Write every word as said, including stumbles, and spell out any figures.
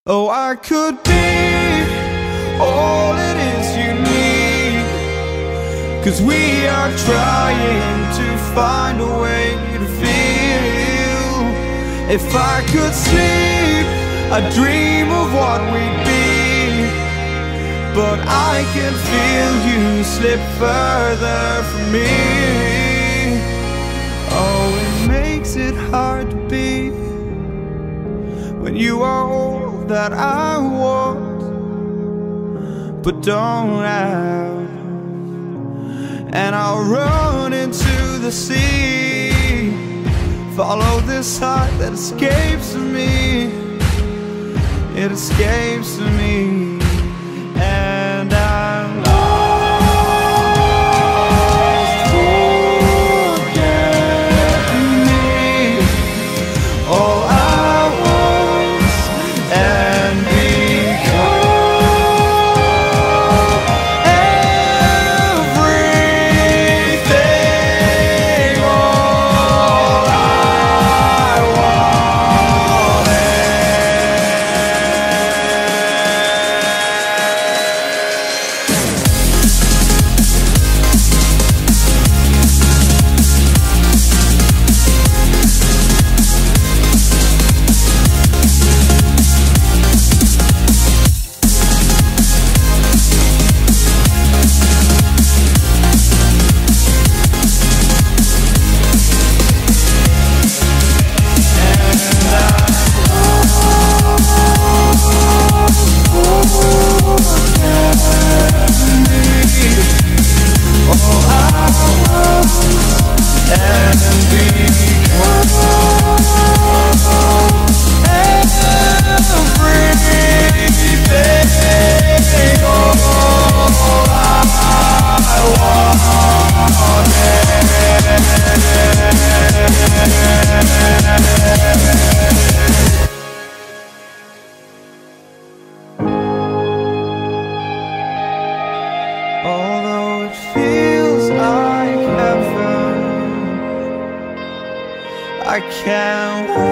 Oh, I could be all it is you need, 'cause we are trying to find a way to feel. If I could sleep, I'd dream of what we'd be, but I can feel you slip further from me. Oh, it makes it hard to be when you are all that I want but don't have. And I'll run into the sea, follow this heart that escapes me. It escapes me, and I'm lost. Forget me, all I was and become everything. All I wanted. Although it feels like heaven, I can't